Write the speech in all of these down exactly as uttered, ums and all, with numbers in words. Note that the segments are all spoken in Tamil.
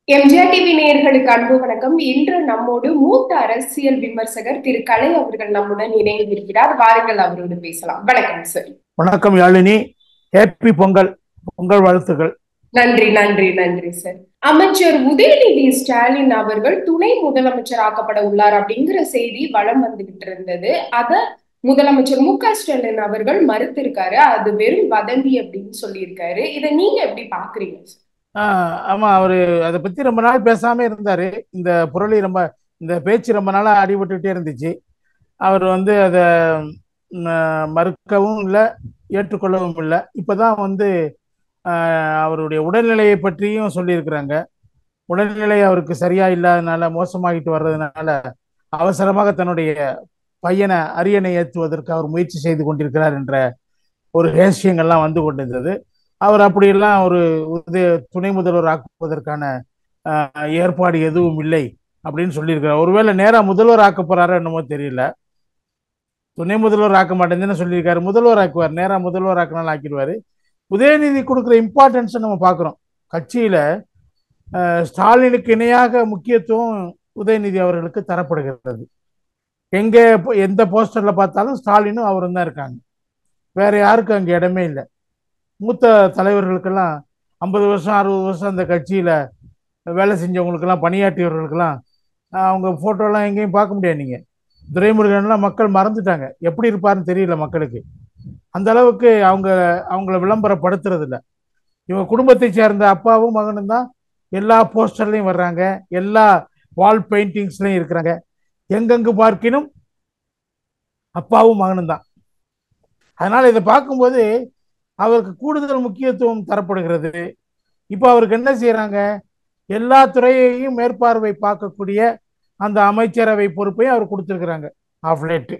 எம்ஜிஆர் டிவி நேயர்களுக்கு அன்பு வணக்கம். இன்று நம்மோடு மூத்த அரசியல் விமர்சகர் திரு கலை அவர்கள் நம்முடன் இணைந்திருக்கிறார். வாருங்கள், அவரோடு பேசலாம். வணக்கம் சார். வணக்கம் யாழினி. ஹேப்பி பொங்கல். பொங்கல் வாழ்த்துக்கள். நன்றி நன்றி நன்றி சார். அமைச்சர் உதயநிதி ஸ்டாலின் அவர்கள் துணை முதலமைச்சர் ஆக்கப்பட உள்ளார் அப்படிங்கிற செய்தி வலம் வந்துகிட்டு இருந்தது. அத முதலமைச்சர் மு க ஸ்டாலின் அவர்கள் மறுத்திருக்காரு. அது வெறும் வதந்தி அப்படின்னு சொல்லியிருக்காரு. இதை நீங்க எப்படி பாக்குறீங்க சார்? ஆஹ் ஆமா, அவரு அதை பத்தி ரொம்ப நாள் பேசாம இருந்தாரு. இந்த புரளி ரொம்ப இந்த பேச்சு ரொம்ப நாளா அடிபட்டுட்டே இருந்துச்சு. அவர் வந்து அதை மறுக்கவும் இல்லை, ஏற்றுக்கொள்ளவும் இல்லை. இப்பதான் வந்து ஆஹ் அவருடைய உடல்நிலையை பற்றியும் சொல்லியிருக்கிறாங்க. உடல்நிலை அவருக்கு சரியா இல்லாதனால, மோசமாகிட்டு வர்றதுனால அவசரமாக தன்னுடைய பையனை அரியணை ஏற்றுவதற்கு அவர் முயற்சி செய்து கொண்டிருக்கிறார் என்ற ஒரு ரகசியங்கள்லாம் வந்து கொண்டிருந்தது. அவர் அப்படியெல்லாம் ஒரு துணை முதல்வர் ஆக்குவதற்கான ஏற்பாடு எதுவும் இல்லை அப்படின்னு சொல்லியிருக்கிறார். ஒருவேளை நேரா முதல்வர் ஆக்க போறாரோ என்னமோ தெரியல. துணை முதல்வர் ஆக்க மாட்டேங்குதுன்னு சொல்லியிருக்காரு. முதல்வர் ஆக்குவார், நேரா முதல்வர் ஆக்கினாலும் ஆக்கிடுவாரு. உதயநிதி கொடுக்குற இம்பார்ட்டன்ஸை நம்ம பார்க்குறோம். கட்சியில ஸ்டாலினுக்கு இணையாக முக்கியத்துவம் உதயநிதி அவர்களுக்கு தரப்படுகிறது. எங்க எந்த போஸ்டர்ல பார்த்தாலும் ஸ்டாலினும் அவரும் தான் இருக்காங்க. வேற யாருக்கும் அங்கே இடமே இல்லை. மூத்த தலைவர்களுக்கெல்லாம் ஐம்பது வருஷம் அறுபது வருஷம் அந்த கட்சியில் வேலை செஞ்சவங்களுக்கெல்லாம், பணியாற்றியவர்களுக்கெல்லாம் அவங்க ஃபோட்டோலாம் எங்கேயும் பார்க்க முடியாது. நீங்கள் துரைமுருகன்லாம் மக்கள் மறந்துட்டாங்க. எப்படி இருப்பாருன்னு தெரியல மக்களுக்கு. அந்த அளவுக்கு அவங்க அவங்கள விளம்பரப்படுத்துறது இல்லை. இவங்க குடும்பத்தை சேர்ந்த அப்பாவும் மகனும் தான் எல்லா போஸ்டர்லையும் வர்றாங்க, எல்லா வால் பெயிண்டிங்ஸ்லையும் இருக்கிறாங்க. எங்கெங்கு பார்க்கினும் அப்பாவும் மகனும் தான். அதனால இதை பார்க்கும்போது அவருக்கு கூடுதல் முக்கியத்துவம் தரப்படுகிறது. இப்போ அவருக்கு என்ன செய்யறாங்க? எல்லா துறையையும் மேற்பார்வை பார்க்கக்கூடிய அந்த அமைச்சரவை பொறுப்பையும் அவர் கொடுத்துருக்குறாங்க ஆஃப் லேட்டு.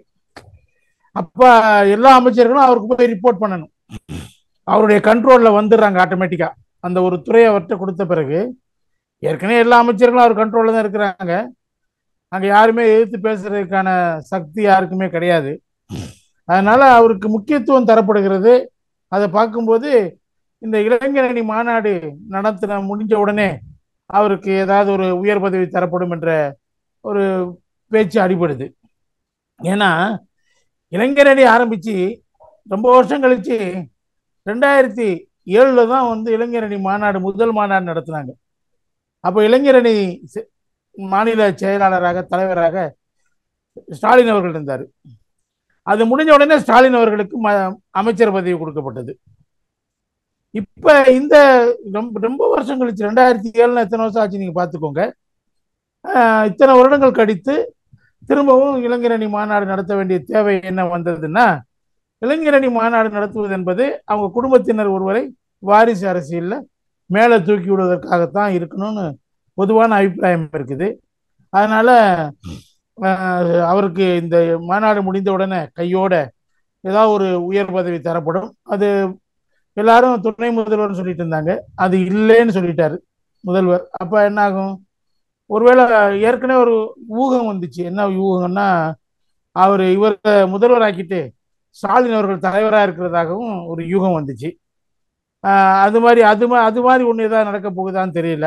அப்ப எல்லா அமைச்சர்களும் அவருக்கு போய் ரிப்போர்ட் பண்ணணும். அவருடைய கண்ட்ரோல்ல வந்துடுறாங்க ஆட்டோமேட்டிக்கா. அந்த ஒரு துறையை அவர்கிட்ட கொடுத்த பிறகு ஏற்கனவே எல்லா அமைச்சர்களும் அவர் கண்ட்ரோல்ல தான் இருக்கிறாங்க. அங்க யாருமே எதிர்த்து பேசுறதுக்கான சக்தி யாருக்குமே கிடையாது. அதனால அவருக்கு முக்கியத்துவம் தரப்படுகிறது. அதை பார்க்கும்போது இந்த இளைஞரணி மாநாடு நடத்தின முடிஞ்ச உடனே அவருக்கு ஏதாவது ஒரு உயர் பதவி தரப்படும் என்ற ஒரு பேச்சு அடிபடுது. ஏன்னா இளைஞரணி ஆரம்பிச்சு ரொம்ப வருஷம் கழிச்சு ரெண்டாயிரத்தி ஏழுல தான் வந்து இளைஞரணி மாநாடு முதல் மாநாடு நடத்தினாங்க. அப்போ இளைஞரணி மாநில செயலாளராக, தலைவராக ஸ்டாலின் அவர்கள் இருந்தார். அது முடிஞ்ச உடனே ஸ்டாலின் அவர்களுக்கு அமைச்சர் பதவி கொடுக்கப்பட்டது. இப்ப இந்த ரொம்ப ரொம்ப வருஷம் கழிச்சு, ரெண்டாயிரத்தி ஏழுல எத்தனை வருஷம் ஆச்சு நீங்க பாத்துக்கோங்க. இத்தனை வருடங்கள் கழித்து திரும்பவும் இளைஞரணி மாநாடு நடத்த வேண்டிய தேவை என்ன வந்ததுன்னா, இளைஞரணி மாநாடு நடத்துவது என்பது அவங்க குடும்பத்தினர் ஒருவரை வாரிசு அரசியல்ல மேலே தூக்கி விடுவதற்காகத்தான் இருக்கணும்னு பொதுவான அபிப்பிராயம் இருக்குது. அதனால அவருக்கு இந்த மாநாடு முடிந்த உடனே கையோட ஏதாவது ஒரு உயர் பதவி தரப்படும். அது எல்லாரும் துணை முதல்வர்னு சொல்லிட்டு இருந்தாங்க. அது இல்லைன்னு சொல்லிட்டாரு முதல்வர். அப்ப என்ன ஆகும்? ஒருவேளை ஏற்கனவே ஒரு ஊகம் வந்துச்சு. என்ன ஊகம்னா, அவர் இவரை முதல்வர் ஆக்கிட்டு ஸ்டாலின் அவர்கள் தலைவராக இருக்கிறதாகவும் ஒரு யூகம் வந்துச்சு. அது மாதிரி அது அது மாதிரி ஒன்று ஏதாவது நடக்க போகுதான்னு தெரியல.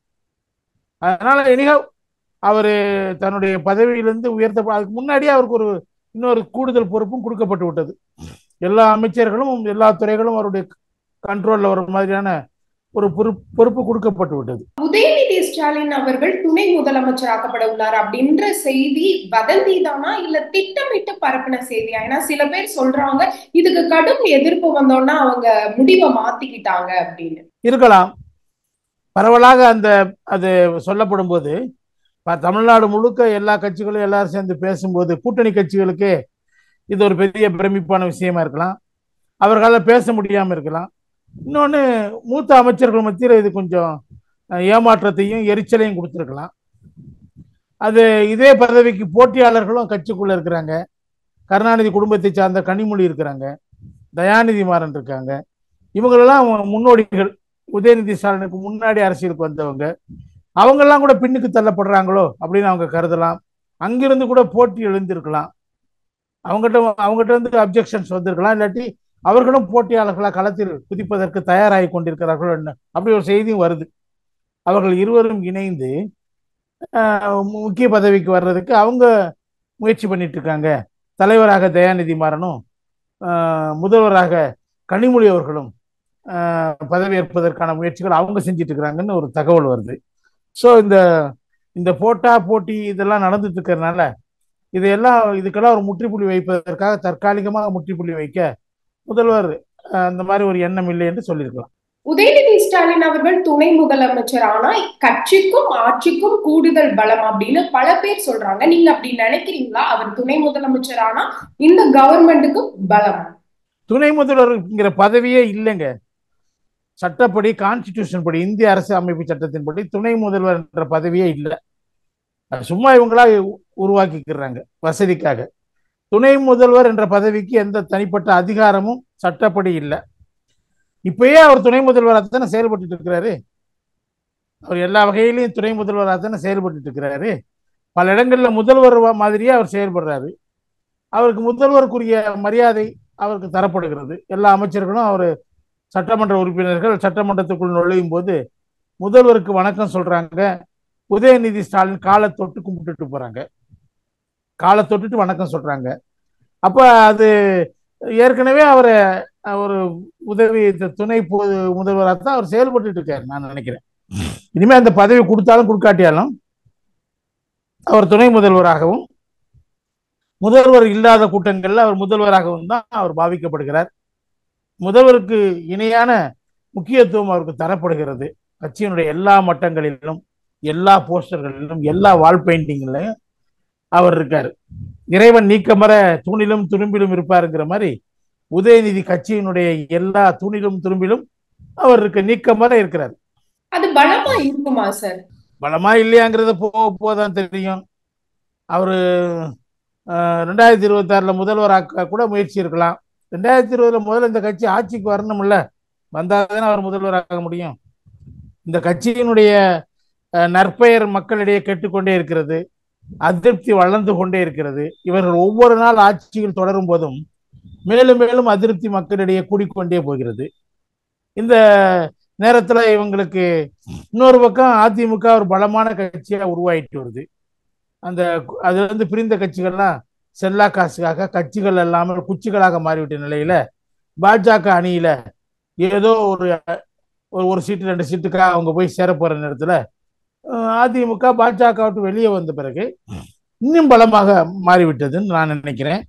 அதனால எனிகா அவர் தன்னுடைய பதவியிலிருந்து உயர்த்த, அதுக்கு முன்னாடியே அவருக்கு ஒரு இன்னொரு கூடுதல் பொறுப்பும் கொடுக்கப்பட்டு விட்டது. எல்லா அமைச்சர்களும் எல்லா துறைகளும் அவருடைய கண்ட்ரோல்ல வர மாதிரியான ஒரு பொறுப்பு கொடுக்கப்பட்டு விட்டது. உதயநிதி ஸ்டாலின் அவர்கள் துணை முதலமைச்சர் ஆக்கப்பட உள்ளார் அப்படின்ற செய்தி வதந்தி தானா, இல்ல திட்டமிட்டு பரப்பின செய்தியா? ஏன்னா சில பேர் சொல்றாங்க இதுக்கு கடும் எதிர்ப்பு வந்தோம்னா அவங்க முடிவை மாத்திக்கிட்டாங்க அப்படின்னு. இருக்கலாம். பரவலாக அந்த அது சொல்லப்படும் போது தமிழ்நாடு முழுக்க எல்லா கட்சிகளும் எல்லாரும் சேர்ந்து பேசும்போது கூட்டணி கட்சிகளுக்கே இது ஒரு பெரிய பிரமிப்பான விஷயமா இருக்கலாம். அவர்களால் பேச முடியாம இருக்கலாம். இன்னொன்று, மூத்த அமைச்சர்கள் மத்தியில் இது கொஞ்சம் ஏமாற்றத்தையும் எரிச்சலையும் கொடுத்துருக்கலாம். அது இதே பதவிக்கு போட்டியாளர்களும் கட்சிக்குள்ள இருக்கிறாங்க. கருணாநிதி குடும்பத்தை சார்ந்த கனிமொழி இருக்கிறாங்க, தயாநிதி மாறன் இருக்காங்க. இவங்களெல்லாம் முன்னோடிகள். உதயநிதி ஸ்டாலினுக்கு முன்னாடி அரசியலுக்கு வந்தவங்க. அவங்கெல்லாம் கூட பின்னுக்கு தள்ளப்படுறாங்களோ அப்படின்னு அவங்க கருதலாம். அங்கிருந்து கூட போட்டி எழுந்திருக்கலாம். அவங்ககிட்ட அவங்ககிட்ட வந்து அப்ஜெக்ஷன்ஸ் வந்திருக்கலாம். இல்லாட்டி அவர்களும் போட்டியாளர்களாக களத்தில் குதிப்பதற்கு தயாராகி கொண்டிருக்கிறார்கள் என்ன, அப்படி ஒரு செய்தியும் வருது. அவர்கள் இருவரும் இணைந்து முக்கிய பதவிக்கு வர்றதுக்கு அவங்க முயற்சி பண்ணிட்டு இருக்காங்க. தலைவராக தயாநிதி மாறனும் முதல்வராக கனிமொழி அவர்களும் பதவியேற்பதற்கான முயற்சிகள் அவங்க செஞ்சிட்டு இருக்கிறாங்கன்னு ஒரு தகவல் வருது. ஸோ இந்த இந்த போட்டா போட்டி இதெல்லாம் நடந்துட்டு இருக்கிறதுனால இதையெல்லாம் இதுக்கெல்லாம் ஒரு முற்றுப்புள்ளி வைப்பதற்காக தற்காலிகமாக முற்றுப்புள்ளி வைக்க முதல்வர் அந்த மாதிரி ஒரு எண்ணம் இல்லை என்று சொல்லியிருக்கலாம். உதயநிதி ஸ்டாலின் அவர்கள் துணை முதலமைச்சர் ஆனா கட்சிக்கும் ஆட்சிக்கும் கூடுதல் பலம் அப்படின்னு பல பேர் சொல்றாங்க. நீங்க அப்படி நினைக்கிறீங்களா? அவர் துணை முதலமைச்சர் ஆனா இந்த கவர்மெண்ட்டுக்கு பலம்? துணை முதல்வர்ங்கிற பதவியே இல்லைங்க. சட்டப்படி, கான்ஸ்டிடியூஷன் படி, இந்திய அரசு அமைப்பு சட்டத்தின்படி துணை முதல்வர் என்ற பதவியே இல்லை. சும்மா இவங்களா உருவாக்கிக்கிறாங்க வசதிக்காக. துணை முதல்வர் என்ற பதவிக்கு எந்த தனிப்பட்ட அதிகாரமும் சட்டப்படி இல்லை. இப்பயே அவர் துணை முதல்வராக தானே செயல்பட்டு இருக்கிறாரு. அவர் எல்லா வகையிலையும் துணை முதல்வராக தானே செயல்பட்டு இருக்கிறாரு. பல இடங்கள்ல முதல்வர் மாதிரியே அவர் செயல்படுறாரு. அவருக்கு முதல்வருக்குரிய மரியாதை அவருக்கு தரப்படுகிறது. எல்லா அமைச்சர்களும் அவர் சட்டமன்ற உறுப்பினர்கள் சட்டமன்றத்துக்குள் நுழையும் போது முதல்வருக்கு வணக்கம் சொல்றாங்க. உதயநிதி ஸ்டாலின் காலை தொட்டு கும்பிட்டுட்டு போறாங்க, காலை தொட்டுட்டு வணக்கம் சொல்றாங்க. அப்ப அது ஏற்கனவே அவரை ஒரு உதவி துணை முதல்வராக தான் அவர் செயல்பட்டு இருக்காரு நான் நினைக்கிறேன். இனிமே அந்த பதவி கொடுத்தாலும் கொடுக்காட்டியாலும் அவர் துணை முதல்வராகவும் முதல்வர் இல்லாத கூட்டங்கள்ல அவர் முதல்வராகவும் தான் அவர் பாவிக்கப்படுகிறார். முதல்வருக்கு இணையான முக்கியத்துவம் அவருக்கு தரப்படுகிறது. கட்சியினுடைய எல்லா மட்டங்களிலும், எல்லா போஸ்டர்களிலும், எல்லா வால் பெயிண்டிங்லையும் அவர் இருக்காரு. இறைவன் நீக்கமர தூணிலும் துரும்பிலும் இருப்பாருங்கிற மாதிரி உதயநிதி கட்சியினுடைய எல்லா தூணிலும் துரும்பிலும் அவர் இருக்க நீக்கமர இருக்கிறார். அது பலமா இருக்குமா சார்? பலமா இல்லையாங்கிறத போக போதான் தெரியும். அவரு ரெண்டாயிரத்தி இருபத்தி ஆறுல முதல்வராக்க கூட முயற்சி இருக்கலாம். ரெண்டாயிரத்தி இருபதுல முதல்ல இந்த கட்சி ஆட்சிக்கு வரணும்ல, வந்தாதானே அவர் முதல்வராக முடியும். இந்த கட்சியினுடைய நற்பெயர் மக்களிடையே கேட்டுக்கொண்டே இருக்கிறது, அதிருப்தி வளர்ந்து கொண்டே இருக்கிறது. இவர்கள் ஒவ்வொரு நாள் ஆட்சியில் தொடரும் போதும் மேலும் மேலும் அதிருப்தி மக்களிடையே கூடிக்கொண்டே போகிறது. இந்த நேரத்துல இவங்களுக்கு இன்னொரு பக்கம் அதிமுக ஒரு பலமான கட்சியா உருவாயிட்டு வருது. அந்த அதுல இருந்து பிரிந்த கட்சிகள்லாம் செல்லா காசுக்காக கட்சிகள் இல்லாமல் குச்சிகளாக மாறிவிட்ட நிலையில பாஜக அணியில ஏதோ ஒரு ஒரு சீட்டு ரெண்டு சீட்டுக்காக அவங்க போய் சேர போற நேரத்துல அதிமுக பாஜக விட்டு வெளியே வந்த பிறகு இன்னும் பலமாக மாறிவிட்டதுன்னு நான் நினைக்கிறேன்.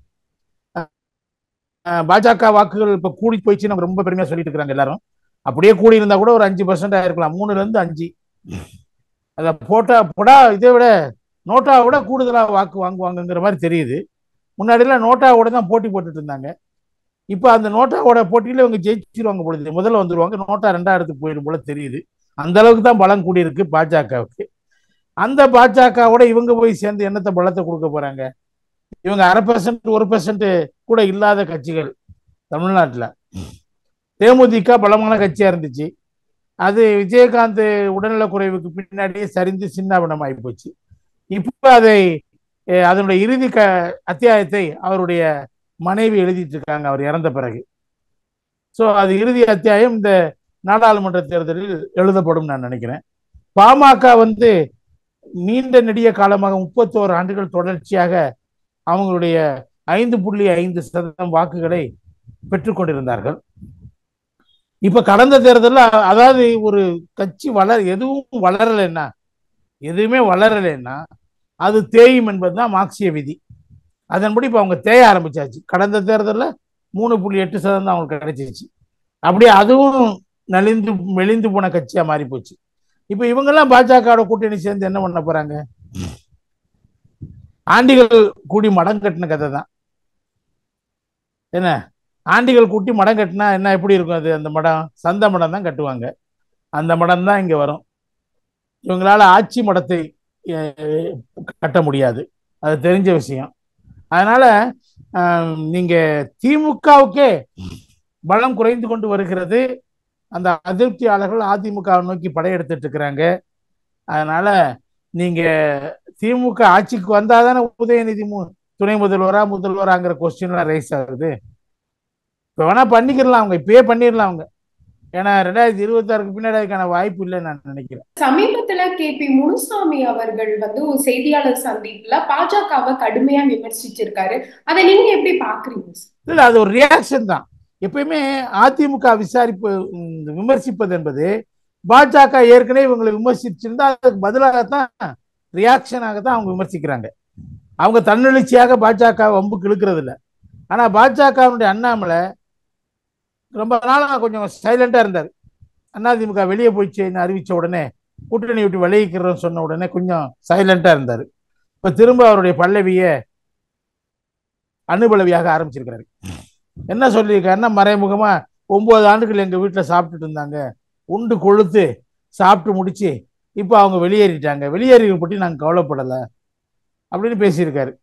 பாஜக வாக்குகள் இப்ப கூடி போயிடுச்சு நம்ம ரொம்ப பெருமையா சொல்லிட்டு இருக்கிறாங்க எல்லாரும். அப்படியே கூடி இருந்தா கூட ஒரு அஞ்சு பர்சன்ட் ஆயிருக்கலாம், மூணுல இருந்து அஞ்சு. அத போட்டா போடா இதை விட நோட்டா விட கூடுதலா வாக்கு வாங்குவாங்கங்கிற மாதிரி தெரியுது. முன்னாடிலாம் நோட்டாவோட தான் போட்டி போட்டுட்டு இருந்தாங்க. இப்ப அந்த நோட்டாவோட போட்டியில இவங்க ஜெயிச்சிருவாங்க பொழுது, முதல்ல வந்துருவாங்க, நோட்டா ரெண்டாயிரத்துக்கு போயிடும் போல தெரியுது. அந்த அளவுக்கு தான் பலம் கூடியிருக்கு பாஜகவுக்கு. அந்த பாஜகவோட இவங்க போய் சேர்ந்து என்னத்தை பலத்தை கொடுக்க போறாங்க? இவங்க அரை பெர்சன்ட் ஒரு பெர்சன்ட் கூட இல்லாத கட்சிகள் தமிழ்நாட்டில். தேமுதிக பலமான கட்சியா இருந்துச்சு, அது விஜயகாந்த் உடல்நல குறைவுக்கு பின்னாடியே சரிந்து சின்னாபின்னம் ஆகி போச்சு. இப்ப அதை அதனுடைய இறுதி க அத்தியாயத்தை அவருடைய மனைவி எழுதிட்டு இருக்காங்க அவர் இறந்த பிறகு. ஸோ அது இறுதி அத்தியாயம் இந்த நாடாளுமன்ற தேர்தலில் எழுதப்படும் நான் நினைக்கிறேன். பாமக வந்து நீண்ட நெடிய காலமாக முப்பத்தோரு ஆண்டுகள் தொடர்ச்சியாக அவங்களுடைய ஐந்து புள்ளி ஐந்து சதவீதம் வாக்குகளை பெற்றுக்கொண்டிருந்தார்கள். இப்ப கடந்த தேர்தலில், அதாவது ஒரு கட்சி வளர எதுவும் வளரலைன்னா எதுவுமே வளரலைன்னா அது தேயும் என்பதுதான் மார்க்சிய விதி. அதன்படி இப்ப அவங்க தேய ஆரம்பிச்சாச்சு. கடந்த தேர்தலில் மூணு புள்ளி எட்டு சதவீதம் அவங்களுக்கு கிடைச்சிருச்சு. அப்படியே அதுவும் நலிந்து மெலிந்து போன கட்சியா மாறி போச்சு. இப்ப இவங்கெல்லாம் பாஜக கூட்டணி சேர்ந்து என்ன பண்ண போறாங்க? ஆண்டிகள் கூடி மடம் கட்டின கதை தான். என்ன ஆண்டிகள் கூட்டி மடம் கட்டினா என்ன எப்படி இருக்கும்? அது அந்த மடம் சந்த மடம் தான் கட்டுவாங்க. அந்த மடம் தான் இங்க வரும். இவங்களால ஆட்சி மடத்தை கட்ட முடியாது, அது தெரிஞ்ச விஷயம். அதனால நீங்க திமுகவுக்கே பலம் குறைந்து கொண்டு வருகிறது. அந்த அதிருப்தியாளர்கள் அதிமுகவை நோக்கி படையெடுத்துட்டு இருக்கிறாங்க. அதனால நீங்க திமுக ஆட்சிக்கு வந்தாதானே உதயநிதி துணை முதல்வரா முதல்வராங்கிற கொஸ்டின்லாம் ரைஸ் ஆகுது. இப்ப வேணா பண்ணிக்கலாம், அவங்க இப்பயே பண்ணிடலாம். அவங்க ஏன்னா ரெண்டாயிரத்தி இருபத்தி ஆறுக்கு பின்னாடி அதுக்கான வாய்ப்பு இல்லைன்னு நான் நினைக்கிறேன். சமீபத்துல கே பி முனுசாமி அவர்கள் வந்து ஒரு செய்தியாளர் சந்திப்புல பாஜகவை கடுமையா விமர்சிச்சிருக்காரு. அதை நீங்க எப்படி பாக்குறீங்க? இல்ல, அது ஒரு ரியாக்ஷன் தான். எப்பயுமே அதிமுக விசாரிப்பு விமர்சிப்பது என்பது பாஜக ஏற்கனவே இவங்களை விமர்சிச்சிருந்தா அதுக்கு பதிலாகத்தான் ரியாக்ஷனாகத்தான் அவங்க விமர்சிக்கிறாங்க. அவங்க தன்னெழுச்சியாக பாஜக வம்புக்கு இழுக்கிறது இல்லை. ஆனா பாஜகவுடைய அண்ணாமலை ரொம்ப நாளாக கொஞ்சம் சைலண்டா இருந்தார். அதிமுக வெளியே போயிடுச்சுன்னு அறிவிச்ச உடனே, கூட்டணி விட்டு விளைவிக்கிறோம் சொன்ன உடனே கொஞ்சம் சைலண்டா இருந்தார். இப்ப திரும்ப அவருடைய பல்லவிய அனுபலவியாக ஆரம்பிச்சிருக்கிறாரு. என்ன சொல்லியிருக்காருன்னா, மறைமுகமா ஒன்பது ஆண்டுகள் எங்க வீட்டுல சாப்பிட்டுட்டு இருந்தாங்க, உண்டு கொழுத்து சாப்பிட்டு முடிச்சு இப்ப அவங்க வெளியேறிட்டாங்க, வெளியேறிய பற்றி நாங்க கவலைப்படலை அப்படின்னு பேசியிருக்காரு.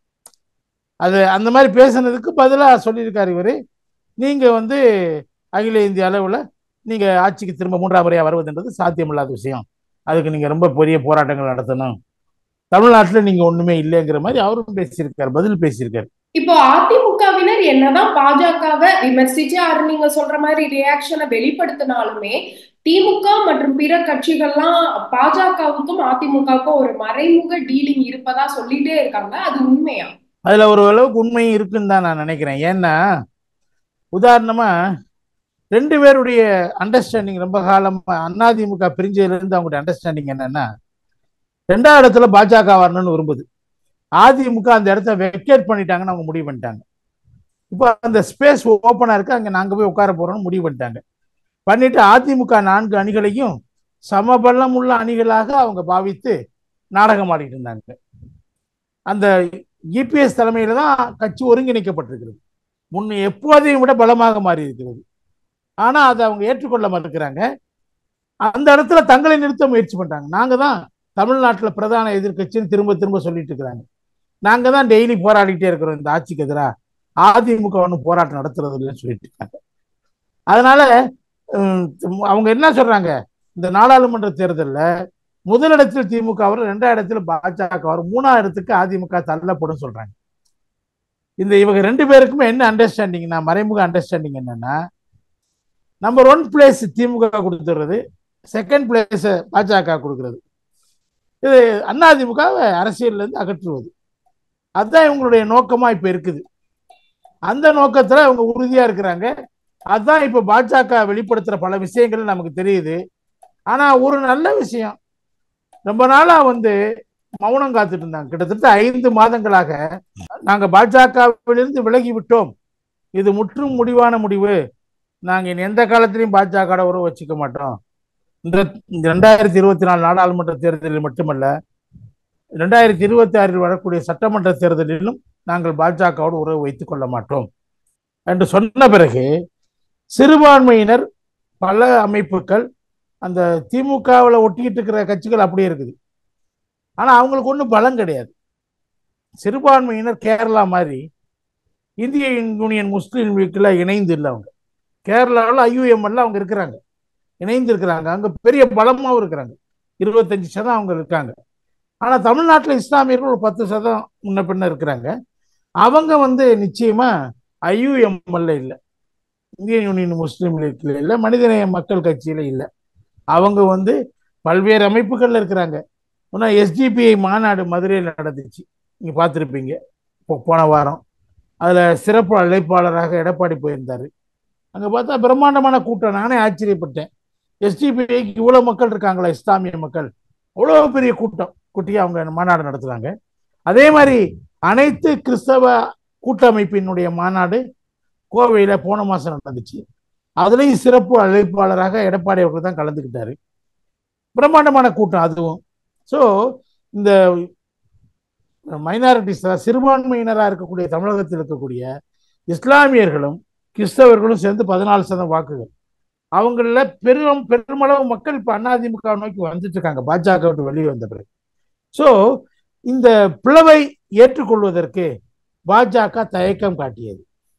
அது அந்த மாதிரி பேசுனதுக்கு பதிலாக சொல்லியிருக்காரு இவரு, நீங்க வந்து அகில இந்திய அளவில் நீங்க ஆட்சிக்கு திரும்ப மூன்றாம் முறையா வருவதுன்றது சாத்தியமில்லாத விஷயம், அதுக்கு நீங்க ரொம்ப பெரிய போராட்டங்கள் நடத்தணும், தமிழ்நாட்டில் நீங்க ஒண்ணுமே இல்லைங்கிற மாதிரி அவரும் பேசியிருக்காரு, பதில் பேசியிருக்காரு. இப்போ அதிமுகவினர் என்னதான் பாஜகவை விமர்சிச்சு நீங்க சொல்ற மாதிரி ரியாக்ஷனை வெளிப்படுத்தினாலுமே திமுக மற்றும் பிற கட்சிகள்லாம் பாஜகவுக்கும் அதிமுகவுக்கும் ஒரு மறைமுக டீலிங் இருப்பதா சொல்லிட்டே இருக்காங்க. அது உண்மையா? அதுல ஒரு அளவுக்கு உண்மையும் இருக்குன்னு தான் நான் நினைக்கிறேன். ஏன்னா உதாரணமா ரெண்டு பேருடைய அண்டர்ஸ்டாண்டிங் ரொம்ப காலம் அதிமுக பிரிஞ்சதுல இருந்து அவங்களுடைய அண்டர்ஸ்டாண்டிங் என்னன்னா, ரெண்டாவது இடத்துல பாஜக வரணும்னு விரும்புது. அதிமுக அந்த இடத்த வெக்கேட் பண்ணிட்டாங்கன்னு அவங்க முடிவு பண்ணிட்டாங்க. இப்போ அந்த ஸ்பேஸ் ஓப்பனா இருக்கு, அங்க நாங்க போய் உட்கார போறோம்னு முடிவு பண்ணிட்டாங்க. பண்ணிட்டு அதிமுக நான்கு அணிகளையும் சமபலம் உள்ள அணிகளாக அவங்க பாவித்து நாடகம் ஆடிட்டு இருந்தாங்க. அந்த இபிஎஸ் தலைமையில தான் கட்சி ஒருங்கிணைக்கப்பட்டிருக்கிறது, முன்ன எப்போதையும் விட பலமாக மாறி இருக்கிறது. ஆனா அதை அவங்க ஏற்றுக்கொள்ள மறுக்கிறாங்க. அந்த இடத்துல தங்களை நிறுத்த முயற்சி பண்றாங்க. நாங்க தான் தமிழ்நாட்டில் பிரதான எதிர்கட்சின்னு திரும்ப திரும்ப சொல்லிட்டு இருக்கிறாங்க. நாங்க தான் டெய்லி போராடிட்டே இருக்கிறோம் இந்த ஆட்சிக்கு எதிராக, அதிமுக ஒன்றும் போராட்டம் நடத்துறது இல்லைன்னு சொல்லிட்டு இருக்காங்க. அதனால அவங்க என்ன சொல்றாங்க, இந்த நாடாளுமன்ற தேர்தலில் முதலிடத்தில் திமுக வரும், ரெண்டாவது இடத்துல பாஜக வரும், மூணாவது இடத்துக்கு அதிமுக தள்ளப்படும் சொல்றாங்க. இந்த இவங்க ரெண்டு பேருக்குமே என்ன அண்டர்ஸ்டாண்டிங்னா, மறைமுக அண்டர்ஸ்டாண்டிங் என்னன்னா, நம்பர் ஒன் பிளேஸ் திமுக கொடுத்துறது, செகண்ட் பிளேஸ் பாஜக கொடுக்கிறது. இது அதிமுக அரசியல்ல இருந்து அகற்றுவது, அதுதான் இவங்களுடைய நோக்கமா இப்ப இருக்குது. அந்த நோக்கத்துல அவங்க உறுதியா இருக்கிறாங்க. அதுதான் இப்ப பாஜக வெளிப்படுத்துற பல விஷயங்கள் நமக்கு தெரியுது. ஆனா ஒரு நல்ல விஷயம், ரொம்ப நாளா வந்து மௌனம் காத்துட்டு இருந்தாங்க. கிட்டத்தட்ட ஐந்து மாதங்களாக நாங்க பாஜகவிலிருந்து விலகி விட்டோம், இது முற்றும் முடிவான முடிவு, நாங்க எந்த காலத்திலையும் பாஜக உறவு வச்சுக்க மாட்டோம், இந்த ரெண்டாயிரத்தி இருபத்தி நாலு நாடாளுமன்ற தேர்தலில் மட்டுமல்ல, ரெண்டாயிரத்தி இருபத்தி ஆறில் வரக்கூடிய சட்டமன்ற தேர்தலிலும் நாங்கள் பாஜகவோடு உறவு வைத்துக் கொள்ள மாட்டோம் என்று சொன்ன பிறகு, சிறுபான்மையினர் பல அமைப்புகள் அந்த திமுகவில் ஒட்டிக்கிட்டு இருக்கிற கட்சிகள் அப்படியே இருக்குது. ஆனா அவங்களுக்கு ஒன்றும் பலம் கிடையாது. சிறுபான்மையினர் கேரளா மாதிரி இந்திய யூனியன் முஸ்லீம் லீக்ல இணைந்து இல்லை. அவங்க கேரளாவில் ஐயூஎம்எல்ல அவங்க இருக்கிறாங்க, இணைந்து இருக்கிறாங்க, அங்க பெரிய பலமாகவும் இருக்கிறாங்க, இருபத்தஞ்சு சதம் அவங்க இருக்காங்க. ஆனா தமிழ்நாட்டில் இஸ்லாமியர்கள் ஒரு பத்து சதம் முன்ன பின்ன இருக்கிறாங்க. அவங்க வந்து நிச்சயமா ஐயூஎம்எல்ல இல்லை, இந்தியன் யூனியன் முஸ்லீம் லீக்ல இல்லை, மனிதநேய மக்கள் கட்சியில இல்லை. அவங்க வந்து பல்வேறு அமைப்புகள்ல இருக்கிறாங்க. எஸ்டிபிஐ மாநாடு மதுரையில் நடந்துச்சு, நீங்க பார்த்துருப்பீங்க போன வாரம். அதுல சிறப்பு அழைப்பாளராக எடப்பாடி போயிருந்தாரு. அங்க பார்த்தா பிரம்மாண்டமான கூட்டம், நானே ஆச்சரியப்பட்டேன். எஸ்டிபிஐக்கு இவ்வளவு மக்கள் இருக்காங்களா, இஸ்லாமிய மக்கள், அவ்வளவு பெரிய கூட்டம் கூட்டி அவங்க மாநாடு நடத்துறாங்க. அதே மாதிரி அனைத்து கிறிஸ்தவ கூட்டமைப்பினுடைய மாநாடு கோவையில போன மாசம் நடந்துச்சு. அதுலயும் சிறப்பு அழைப்பாளராக எடப்பாடி அவர்கள் தான் கலந்துக்கிட்டாரு. பிரம்மாண்டமான கூட்டம் அதுவும். ஸோ இந்த மைனாரிட்டிஸ், சிறுபான்மையினராக இருக்கக்கூடிய தமிழகத்தில் இருக்கக்கூடிய இஸ்லாமியர்களும் கிறிஸ்தவர்களும் சேர்ந்து பதினாலு சதம் வாக்குகள், அவங்கள பெரும் பெருமளவு மக்கள் இப்ப அதிமுக நோக்கி வந்துட்டு இருக்காங்க, பாஜக விட்டு வெளியே வந்த பிறகு. ஸோ இந்த பிளவை ஏற்றுக்கொள்வதற்கு பாஜக தயக்கம் காட்டியது.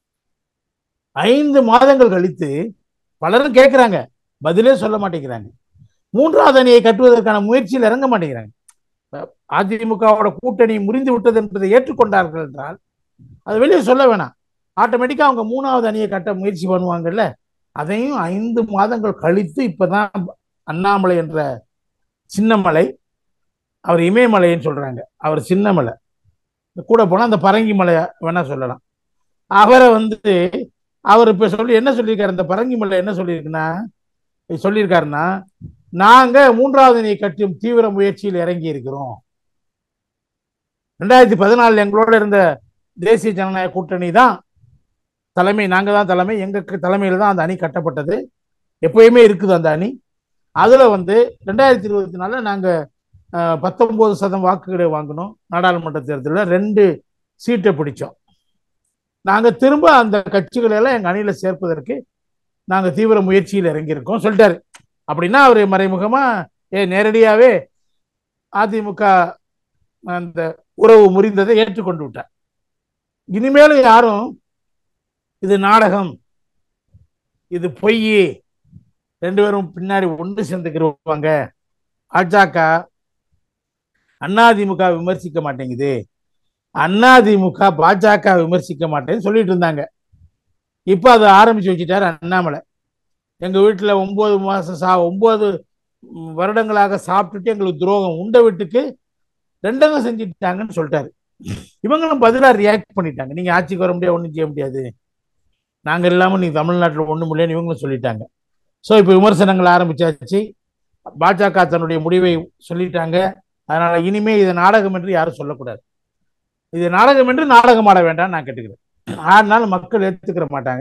ஐந்து மாதங்கள் கழித்து பலரும் கேட்கிறாங்க, பதிலே சொல்ல மாட்டேங்கிறாங்க. மூன்றாவது அணியை கட்டுவதற்கான முயற்சியில் இறங்க மாட்டேங்கிறாங்க. அதிமுகவோட கூட்டணி முறிந்து விட்டது என்பதை ஏற்றுக்கொண்டார்கள் என்றால் அது வெளியே சொல்ல வேணாம், ஆட்டோமேட்டிக்கா அவங்க மூணாவது அணியை கட்ட முயற்சி பண்ணுவாங்கல்ல. அதையும் ஐந்து மாதங்கள் கழித்து இப்பதான் அண்ணாமலை என்ற சின்னமலை, அவர் இமயமலைன்னு சொல்றாங்க, அவர் சின்னமலை, கூட போனா அந்த பரங்கி மலை வேணா சொல்லலாம். அவரை வந்து அவர் இப்ப சொல்லி என்ன சொல்லியிருக்காரு, இந்த பரங்கி மலை என்ன சொல்லியிருக்குன்னா சொல்லியிருக்காருன்னா, நாங்க மூன்றாவது அணை கட்டும் தீவிர முயற்சியில் இறங்கி இருக்கிறோம். ரெண்டாயிரத்தி பதினாலுல எங்களோட இருந்த தேசிய ஜனநாயக கூட்டணி தான் தலைமை, நாங்க தான் தலைமை, எங்க தலைமையில தான் அந்த அணி கட்டப்பட்டது, எப்பயுமே இருக்குது அந்த அணி. அதுல வந்து ரெண்டாயிரத்தி இருபத்தி நாலுல நாங்க பத்தொன்பது சதம் வாக்குகளை வாங்கினோம். நாடாளுமன்ற தேர்தலில் ரெண்டு சீட்டை பிடிச்சோம். நாங்க திரும்ப அந்த கட்சிகளை எல்லாம் எங்க அணியில சேர்ப்பதற்கு நாங்க தீவிர முயற்சியில் இறங்கியிருக்கோம் சொல்லிட்டாரு. அப்படின்னா அவர் மறைமுகமா ஏ நேரடியாவே அதிமுக அந்த உறவு முறிந்ததை ஏற்றுக்கொண்டு விட்டார். இனிமேலும் யாரும் இது நாடகம், இது பொய், ரெண்டு பேரும் பின்னாடி ஒன்று சேர்ந்துக்கிறவாங்க, பாஜக அதிமுக விமர்சிக்க மாட்டேங்குது, அதிமுக பாஜக விமர்சிக்க மாட்டேன்னு சொல்லிட்டு இருந்தாங்க. இப்ப அதை ஆரம்பிச்சு வச்சுட்டாரு அண்ணாமலை. எங்க வீட்டுல ஒன்பது மாசம் சா ஒன்பது வருடங்களாக சாப்பிட்டுட்டு எங்களுக்கு துரோகம், உண்ட வீட்டுக்கு ரெண்டங்க செஞ்சுட்டாங்கன்னு சொல்லிட்டாரு. இவங்களும் பதிலா ரியாக்ட் பண்ணிட்டாங்க, நீங்க ஆட்சிக்கு வர முடியாது, ஒன்றும் செய்ய முடியாது, நாங்க இல்லாம நீங்க தமிழ்நாட்டில் ஒண்ணும் இல்லைன்னு இவங்களும் சொல்லிட்டாங்க. ஸோ இப்போ விமர்சனங்கள் ஆரம்பிச்சாச்சு. பாஜக தன்னுடைய முடிவை சொல்லிட்டாங்க. அதனால இனிமே இது நாடகம் என்று யாரும் சொல்லக்கூடாது. இது நாடகம் என்று நாடகம் ஆட வேண்டாம் நான் கேட்டுக்கிறேன். ஆடினாலும் மக்கள் ஏற்றுக்கிற மாட்டாங்க.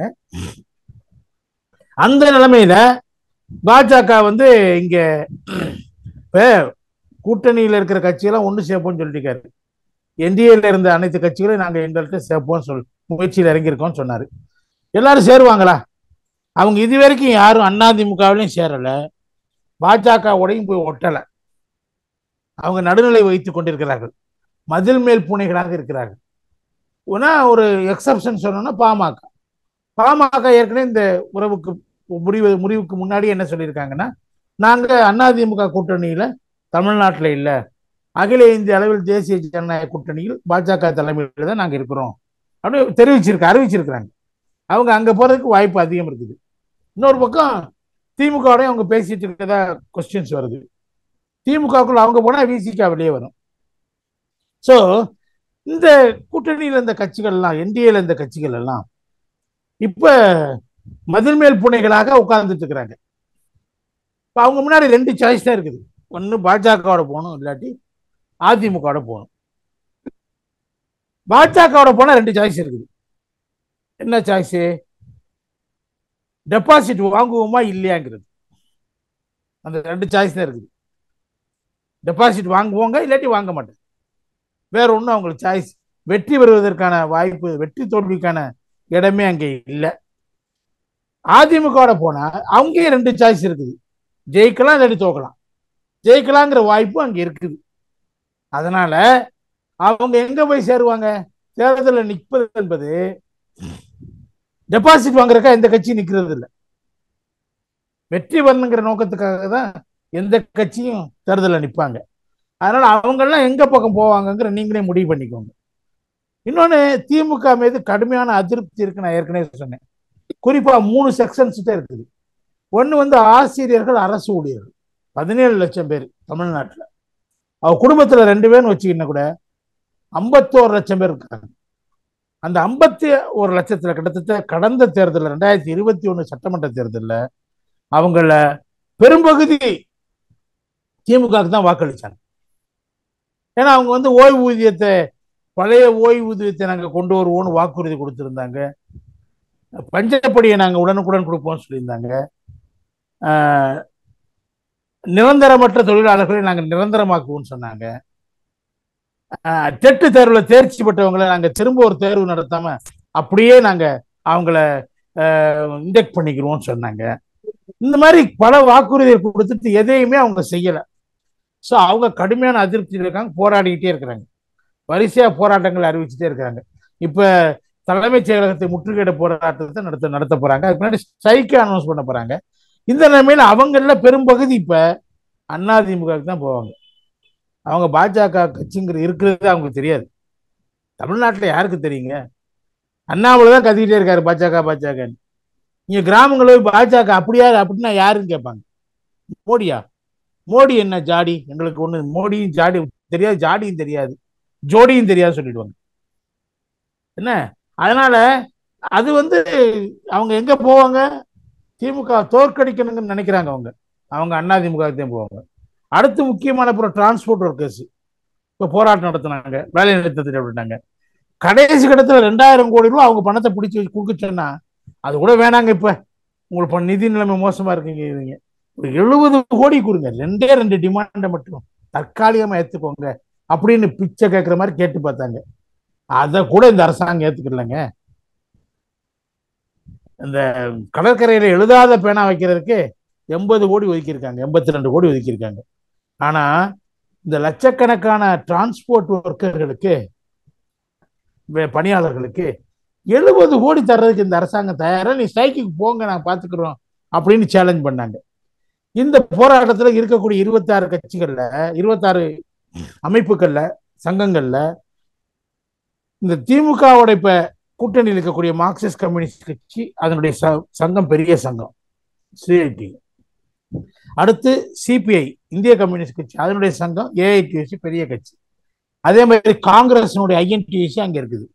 அந்த நிலைமையில பாஜக வந்து இங்க இப்ப கூட்டணியில் இருக்கிற கட்சியெல்லாம் ஒன்று சேர்ப்போம்னு சொல்லிட்டாரு. என்டிஏல இருந்த அனைத்து கட்சிகளையும் நாங்க எங்கள்கிட்ட சேர்ப்போம் சொல் முயற்சியில் இறங்கியிருக்கோம்னு சொன்னாரு. எல்லாரும் சேருவாங்களா? அவங்க இது வரைக்கும் யாரும் அதிமுகவிலையும் சேரல, பாஜகவோடையும் போய் ஒட்டல. அவங்க நடுநிலை வைத்துக் கொண்டிருக்கிறார்கள், மதில் மேல் பூனைகளாக இருக்கிறார்கள். ஒன்னா ஒரு எக்ஸப்ஷன் சொன்னோம்னா பாமக. பாமக ஏற்கனவே இந்த உறவுக்கு முடிவு முடிவுக்கு முன்னாடி என்ன சொல்லியிருக்காங்கன்னா, நாங்க அதிமுக கூட்டணியில தமிழ்நாட்டில் இல்ல, அகில இந்திய அளவில் தேசிய ஜனநாயக கூட்டணியில் பாஜக தலைமையில் தான் நாங்க இருக்கிறோம் அப்படின்னு தெரிவிச்சிருக்க அறிவிச்சிருக்கிறாங்க. அவங்க அங்க போறதுக்கு வாய்ப்பு அதிகம் இருக்குது. இன்னொரு பக்கம் திமுகவோடய அவங்க பேசிட்டு இருக்கிறதா கொஸ்டின்ஸ் வருது. திமுகக்குள்ள அவங்க போனா விசிகா வெளியே வரும். ஸோ இந்த கூட்டணியில் இந்த கட்சிகள் எல்லாம், என்டிஏல இந்த கட்சிகள் எல்லாம் இப்ப மதில் மேல் பூனைகளாக உட்கார்ந்துட்டு இருக்கிறாங்க. இப்ப அவங்க முன்னாடி ரெண்டு சாய்ஸ் தான் இருக்குது, ஒன்னு பாஜகவோட போகணும், இல்லாட்டி அதிமுகவோட போகணும். பாஜகவோட போனா ரெண்டு சாய்ஸ் இருக்குது. என்ன சாய்ஸ்? டெபாசிட் வாங்குவோமா இல்லையாங்கிறது. அந்த ரெண்டு சாய்ஸ் தான் இருக்குது. டெபாசிட் வாங்குவோங்க, இல்லாட்டி வாங்க மாட்டேன், வேற ஒன்றும் அவங்களுக்கு சாய்ஸ். வெற்றி பெறுவதற்கான வாய்ப்பு, வெற்றி தோல்விக்கான இடமே அங்கே இல்லை. அதிமுகவோட போனா அங்கேயே ரெண்டு சாய்ஸ் இருக்குது, ஜெயிக்கலாம் இல்லாட்டி தோக்கலாம். ஜெயிக்கலாங்கிற வாய்ப்பு அங்க இருக்குது. அதனால அவங்க எங்க போய் சேருவாங்க? தேர்தலில் நிற்பது என்பது டெபாசிட் வாங்குறக்கா எந்த கட்சியும் நிற்கிறது இல்லை. வெற்றி வரணுங்கிற நோக்கத்துக்காக தான் எந்த கட்சியும் தேர்தலில் நிற்பாங்க. அதனால அவங்கெல்லாம் எங்க பக்கம் போவாங்கங்கிற நீங்களே முடிவு பண்ணிக்கோங்க. இன்னொன்னு, திமுக மீது கடுமையான அதிருப்தி இருக்கு. நான் ஏற்கனவே சொன்னேன், குறிப்பா மூணு செக்ஷன்ஸ் இருக்குது. ஒன்று வந்து ஆசிரியர்கள், அரசு ஊழியர்கள், பதினேழு லட்சம் பேர் தமிழ்நாட்டில். அவ குடும்பத்தில் ரெண்டு பேர்னு வச்சுக்கிட்ட கூட ஐம்பத்தோரு லட்சம் பேர் இருக்காங்க. அந்த ஐம்பத்தி ஒரு லட்சத்துல கிட்டத்தட்ட கடந்த தேர்தலில் ரெண்டாயிரத்தி இருபத்தி ஒண்ணு சட்டமன்ற தேர்தலில் அவங்கள பெரும்பகுதி திமுகவுக்கு தான் வாக்களிச்சாங்க. ஏன்னா அவங்க வந்து ஓய்வூதியத்தை, பழைய ஓய்வூதியத்தை நாங்கள் கொண்டு வருவோம்னு வாக்குறுதி கொடுத்துருந்தாங்க. பஞ்சப்படியை நாங்கள் உடனுக்குடன் கொடுப்போம்னு சொல்லியிருந்தாங்க. நிரந்தரமற்ற தொழிலாளர்களை நாங்கள் நிரந்தரமாக்குவோம்னு சொன்னாங்க. டெட்டு தேர்வில் தேர்ச்சி பெற்றவங்களை நாங்கள் திரும்ப ஒரு தேர்வு நடத்தாம அப்படியே நாங்கள் அவங்கள இன்டெக்ட் பண்ணிக்கிறோம்னு சொன்னாங்க. இந்த மாதிரி பல வாக்குறுதியை கொடுத்துட்டு எதையுமே அவங்க செய்யலை. ஸோ அவங்க கடுமையான அதிருப்தி இருக்காங்க, போராடிக்கிட்டே இருக்கிறாங்க, வரிசையா போராட்டங்கள் அறிவிச்சுட்டே இருக்கிறாங்க. இப்ப தலைமைச் செயலகத்தை முற்றுகையிட போராட்டத்தை நடத்த நடத்த போறாங்க. அதுக்கு முன்னாடி ஸ்ட்ரைக்கை அனௌன்ஸ் பண்ண போறாங்க. இந்த நிலைமையில அவங்கள பெரும்பகுதி இப்ப அதிமுகவுக்கு தான் போவாங்க. அவங்க பாஜக கட்சிங்கிற இருக்கிறது அவங்களுக்கு தெரியாது. தமிழ்நாட்டில் யாருக்கு தெரியுங்க? அண்ணாமலை தான் கத்திக்கிட்டே இருக்காரு பாஜக பாஜகன்னு. இங்க கிராமங்களில் பாஜக அப்படியா அப்படின்னா யாருன்னு கேட்பாங்க. மோடியா? மோடி என்ன ஜாடி? எங்களுக்கு ஒண்ணு மோடியும் ஜாடி தெரியாது, ஜாடியும் தெரியாது, ஜோடியும் தெரியாது சொல்லிடுவாங்க. என்ன அதனால அது வந்து அவங்க எங்க போவாங்க? திமுக தோற்கடிக்கணும்னு நினைக்கிறாங்க அவங்க. அவங்க அண்ணா திமுக தான் போவாங்க. அடுத்து முக்கியமான அப்புறம் டிரான்ஸ்போர்ட் ஒர்க்கர்ஸ் இப்போ போராட்டம் நடத்தினாங்க, வேலை நிறுத்தத்தில் அப்படின்னாங்க. கடைசி கட்டத்துல ரெண்டாயிரம் கோடி ரூபாய் அவங்க பணத்தை பிடிச்சி வச்சு கொடுக்க சொன்னா அது கூட வேணாங்க. இப்ப உங்களுக்கு நிதி நிலைமை மோசமா இருக்குங்க, ஒரு எழுபது கோடி கொடுங்க, ரெண்டே ரெண்டு டிமாண்டை மட்டும் தற்காலிகமா ஏத்துக்கோங்க அப்படின்னு பிச்சை கேட்கிற மாதிரி கேட்டு பார்த்தாங்க. அதை கூட இந்த அரசாங்கம் ஏத்துக்கலங்க. இந்த கடற்கரையில எழுதாத பேனா வைக்கிறதுக்கு எண்பது கோடி ஒதுக்கியிருக்காங்க, எண்பத்தி ரெண்டு கோடி ஒதுக்கியிருக்காங்க. ஆனா இந்த லட்சக்கணக்கான டிரான்ஸ்போர்ட் ஒர்க்கர்களுக்கு, பணியாளர்களுக்கு எழுபது கோடி தர்றதுக்கு இந்த அரசாங்கம் தயாரா, நீ ஸ்ட்ரைக்கு போங்க நான் பாத்துக்கிறோம் அப்படின்னு சேலஞ்ச் பண்ணாங்க. இந்த போராட்டத்துல இருக்கக்கூடிய இருபத்தி ஆறு கட்சிகள்ல, இருபத்தாறு அமைப்புகள்ல, சங்கங்கள்ல இந்த திமுகவோட இப்ப கூட்டணியில் இருக்கக்கூடிய மார்க்சிஸ்ட் கம்யூனிஸ்ட் கட்சி அதனுடைய சங்கம் பெரிய சங்கம் சிஐடி. அடுத்து சிபிஐ இந்திய கம்யூனிஸ்ட் கட்சி அதனுடைய சங்கம் ஏஐடியூசி பெரிய கட்சி. அதே மாதிரி காங்கிரஸினுடைய ஐஎன்டியூசி அங்க இருக்குது.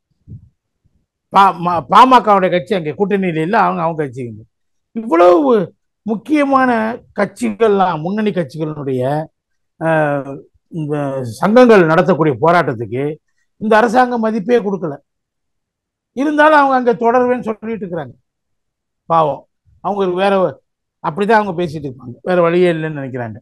பாமகவுடைய கட்சி அங்கே கூட்டணியில் இல்லை, அவங்க அவங்க கட்சி. இவ்வளவு முக்கியமான கட்சிகள்லாம் முன்னணி கட்சிகளுடைய இந்த சங்கங்கள் நடத்தக்கூடிய போராட்டத்துக்கு இந்த அரசாங்கம் மதிப்பே கொடுக்கல. இருந்தாலும் அவங்க அங்க தொடர்வேன்னு சொல்லிட்டு இருக்கிறாங்க. பாவம், அவங்க வேற அப்படிதான் அவங்க பேசிட்டு இருப்பாங்க, வேற வழியே இல்லைன்னு நினைக்கிறாங்க.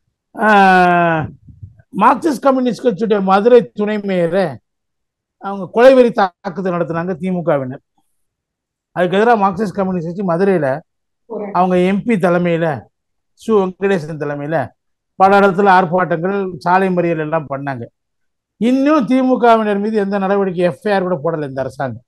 மார்க்சிஸ்ட் கம்யூனிஸ்ட் கட்சியுடைய மதுரை துணை மேயரை அவங்க கொலைவெறி தாக்குதல் நடத்தினாங்க திமுகவினர். அதுக்கு எதிராக மார்க்சிஸ்ட் கம்யூனிஸ்ட் கட்சி மதுரையில அவங்க எம்பி தலைமையில, சு வெங்கடேசன் தலைமையில பல இடத்துல ஆர்ப்பாட்டங்கள், சாலை மறியல் எல்லாம் பண்ணாங்க. இன்னும் திமுகவினர் மீது எந்த நடவடிக்கை, எஃப்ஐஆர் கூட போடல இந்த அரசாங்கம்.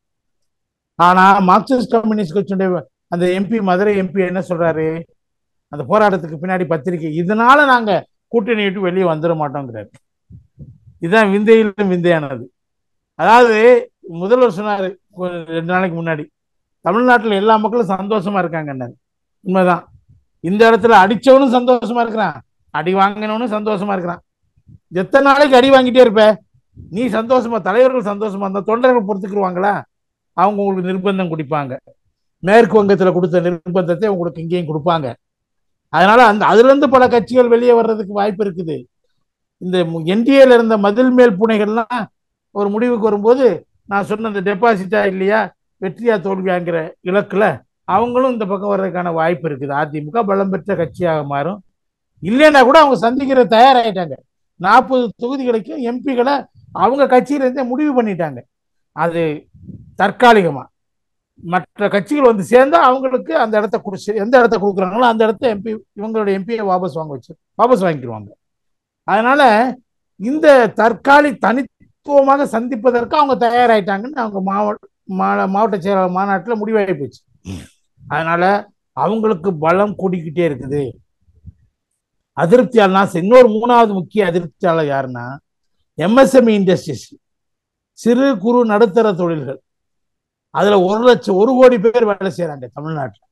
ஆனா மார்க்சிஸ்ட் கம்யூனிஸ்ட் கட்சியுடைய அந்த எம்பி, மதுரை எம்பி என்ன சொல்றாரு, அந்த போராட்டத்துக்கு பின்னாடி பத்திரிகை, இதனால நாங்க கூட்டணி விட்டு வெளியே வந்துட மாட்டோங்கிறாரு. இதுதான் விந்தையிலும் விந்தையானது. அதாவது முதல்வர் சொன்னாரு ரெண்டு நாளைக்கு முன்னாடி, தமிழ்நாட்டில் எல்லா மக்களும் சந்தோஷமா இருக்காங்க. உண்மைதான். இந்த இடத்துல அடிச்சவனும் சந்தோஷமா இருக்கிறான், அடி வாங்கினவனும் சந்தோஷமா இருக்கிறான். எத்தனை நாளைக்கு அடி வாங்கிட்டே இருப்ப நீ? சந்தோஷமா தலைவர்கள் சந்தோஷமா இருந்தா தொண்டர்கள் பொறுத்துக்குருவாங்களா? அவங்க உங்களுக்கு நிர்பந்தம் கொடுப்பாங்க. மேற்கு வங்கத்தில் கொடுத்த நிர்பந்தத்தை உங்களுக்கு இங்கேயும் கொடுப்பாங்க. அதனால அந்த அதுல இருந்து பல கட்சிகள் வெளியே வர்றதுக்கு வாய்ப்பு இருக்குது. இந்த என்டிஏல இருந்த மதில் மேல் பூனைகள்லாம் ஒரு முடிவுக்கு வரும்போது, நான் சொன்ன இந்த டெபாசிட்டா இல்லையா, வெற்றியா தோல்வியாங்கிற இலக்குல அவங்களும் இந்த பக்கம் வர்றதுக்கான வாய்ப்பு இருக்குது. அதிமுக பலம் பெற்ற கட்சியாக மாறும். இல்லைன்னா கூட அவங்க சந்திக்கிற தயாராகிட்டாங்க. நாற்பது தொகுதிகளுக்கு எம்பிகளை அவங்க கட்சியில இருந்தே முடிவு பண்ணிட்டாங்க. அது தற்காலிகமா மற்ற கட்சிகள் வந்து சேர்ந்தா அவங்களுக்கு அந்த இடத்த குடிச்சு, எந்த இடத்த கொடுக்குறாங்களோ அந்த இடத்த எம்பி, இவங்களுடைய எம்பியை வாபஸ் வாங்க வச்சு வாபஸ் வாங்கிடுவாங்க. அதனால இந்த தற்காலிக தனித்துவமாக சந்திப்பதற்கு அவங்க தயாராயிட்டாங்கன்னு அவங்க மாவட்ட மாவட்ட செயலாளர் மாநாட்டில் முடிவாகி போச்சு. அதனால அவங்களுக்கு பலம் கூடிக்கிட்டே இருக்குது. அதிருப்தியாளர் இன்னொரு மூணாவது முக்கிய அதிருப்தியாளர் யாருன்னா எம்எஸ்எம்இ இண்டஸ்ட்ரீஸ், சிறு குறு நடுத்தர தொழில்கள். அதுல ஒரு லட்சம் ஒரு கோடி பேர் வேலை செய்யறாங்க தமிழ்நாட்டில்.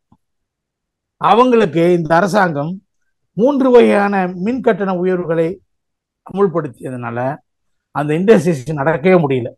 அவங்களுக்கு இந்த அரசாங்கம் மூன்று வகையான மின் கட்டண உயர்வுகளை அமுல்படுத்தியதுனால அந்த இண்டஸ்ட்ரீஸ் நடக்கவே முடியல.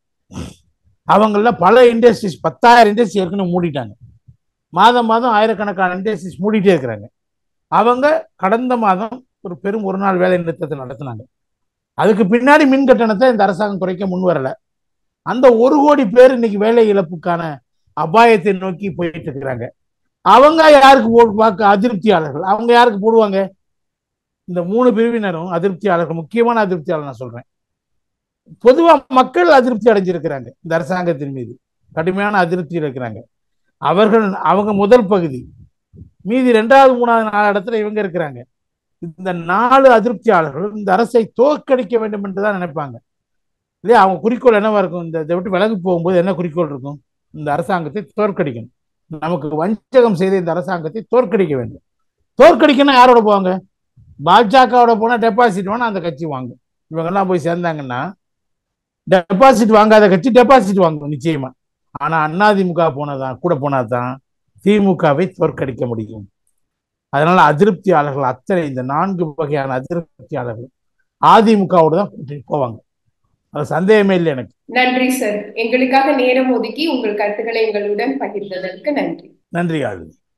அவங்கள பல இண்டஸ்ட்ரீஸ், பத்தாயிரம் இண்டஸ்ட்ரி ஏற்கனவே மூடிட்டாங்க. மாதம் மாதம் ஆயிரக்கணக்கான இண்டஸ்ட்ரீஸ் மூடிட்டே இருக்கிறாங்க. அவங்க கடந்த மாதம் ஒரு பெரும் ஒரு நாள் வேலை நிறுத்தத்தை நடத்தினாங்க. அதுக்கு பின்னாடி மின் கட்டணத்தை இந்த அரசாங்கம் குறைக்க முன் வரல. அந்த ஒரு கோடி பேர் இன்னைக்கு வேலை இழப்புக்கான அபாயத்தை நோக்கி போயிட்டு இருக்கிறாங்க. அவங்க யாருக்கு போடுவாங்க? அதிருப்தியாளர்கள். அவங்க யாருக்கு போடுவாங்க? இந்த மூணு பிரிவினரும் அதிருப்தியாளர்கள், முக்கியமான அதிருப்தியாளர் நான் சொல்றேன். பொதுவா மக்கள் அதிருப்தி அடைஞ்சிருக்கிறாங்க இந்த அரசாங்கத்தின் மீது, கடுமையான அதிருப்தி இருக்கிறாங்க. அவர்கள் அவங்க முதல் பகுதி, மீதி ரெண்டாவது மூணாவது நாலு இடத்துல இவங்க இருக்கிறாங்க. இந்த நாலு அதிருப்தியாளர்கள் இந்த அரசை தோற்கடிக்க வேண்டும் என்றுதான் நினைப்பாங்க இல்லையா? அவங்க குறிக்கோள் என்னவா இருக்கும்? இந்த இதை விட்டு விலகி போகும்போது என்ன குறிக்கோள் இருக்கும்? இந்த அரசாங்கத்தை தோற்கடிக்கணும், நமக்கு வஞ்சகம் செய்த இந்த அரசாங்கத்தை தோற்கடிக்க வேண்டும். தோற்கடிக்கணும் யாரோட போவாங்க? பாஜகவோட போனா டெபாசிட் வேணா அந்த கட்சி வாங்கும். இவங்கெல்லாம் போய் சேர்ந்தாங்கன்னா டெபாசிட் வாங்காத கட்சி டெபாசிட் வாங்கும் நிச்சயமா. ஆனா அதிமுக போனதான் கூட போனாதான் திமுகவை தோற்கடிக்க முடியும். அதனால அதிருப்தியாளர்கள் அத்தனை இந்த நான்கு வகையான அதிருப்தியாளர்கள் அதிமுகவோடு தான் கூட்டிட்டு போவாங்க. அது சந்தேகமே இல்லை எனக்கு. நன்றி சார், எங்களுக்காக நேரம் ஒதுக்கி உங்கள் கருத்துக்களை எங்களுடன் பகிர்ந்ததற்கு நன்றி. நன்றி ஆளுநர்.